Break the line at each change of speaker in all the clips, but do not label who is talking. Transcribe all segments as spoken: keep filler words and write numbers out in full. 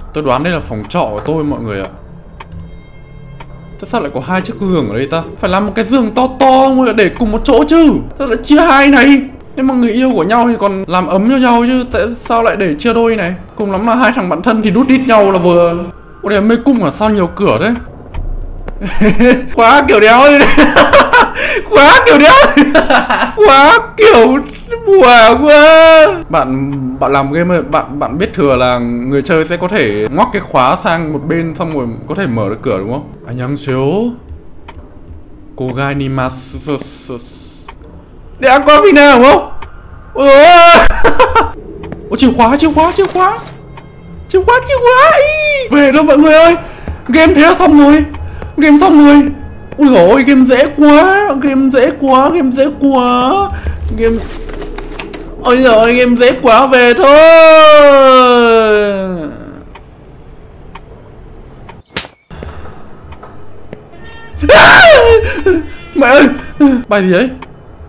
Tôi đoán đây là phòng trọ của tôi mọi người ạ. Tại sao lại có hai chiếc giường ở đây ta? Phải làm một cái giường to to mới để cùng một chỗ chứ. Sao lại chia hai này? Nếu mà người yêu của nhau thì còn làm ấm cho nhau chứ. Tại sao lại để chia đôi này? Cùng lắm là hai thằng bạn thân thì đút đít nhau là vừa. Ủa đây là mê cung à? Sao nhiều cửa đấy? Khóa kiểu đéo đi. Khóa kiểu đéo. Khóa kiểu bùa quá. Bạn bạn làm game ơi, bạn bạn biết thừa là người chơi sẽ có thể ngoắc cái khóa sang một bên xong rồi có thể mở được cửa đúng không? Anh nhắn xíu. Cô gái nimasu. Để ăn qua phi nào đúng không? Ôi ôi chìa khóa, chìa khóa, chìa khóa. Chìa khóa, chìa khóa. Ý. Về đâu mọi người ơi. Game thế là xong rồi. Game xong rồi. Ui dồi ôi, game dễ quá. Game dễ quá, game dễ quá. Game... Ôi giời, game dễ quá, về thôi. Mẹ ơi, bài gì đấy?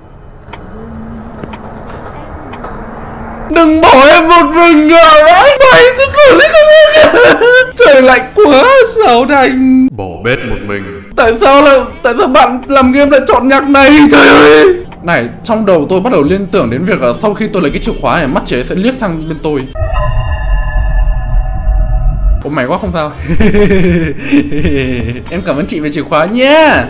Đừng bỏ em một mình à. Bài tôi xử lý không được. Trời lạnh quá, Sáu Thành.
Bỏ bếp một mình.
Tại sao lại, tại sao bạn làm game lại chọn nhạc này, trời ơi. Này, trong đầu tôi bắt đầu liên tưởng đến việc là sau khi tôi lấy cái chìa khóa này, mắt chế sẽ liếc sang bên tôi. Ủa mày quá không sao. Em cảm ơn chị về chìa khóa nhé.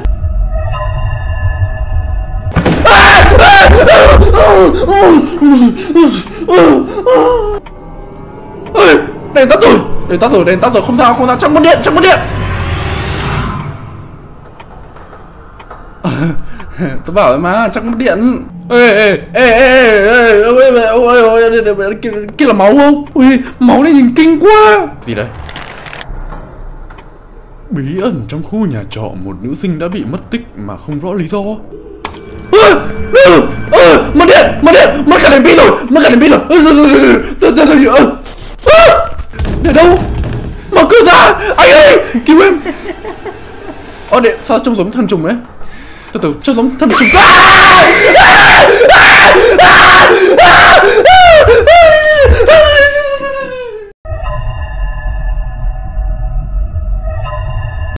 Đèn tắt rồi, đèn tắt rồi, đèn tắt rồi, không sao, không sao, trong con điện, trong con điện. Tôi bảo rồi mà, chắc mất điện. Ê ê ê ê ê ôi ôi kia là máu không? Ui, máu này nhìn kinh quá. Gì đấy? Bí ẩn trong khu nhà trọ, một nữ sinh đã bị mất tích mà không rõ lý do. Mất điện, mất điện, mất cả đèn pin rồi, mất cả đèn pin rồi. Để đâu? Mở cửa ra, anh ơi, cứu em. Ơ điện, sao trông giống thần trùng đấy? Từ từ, trông giống thần trùng.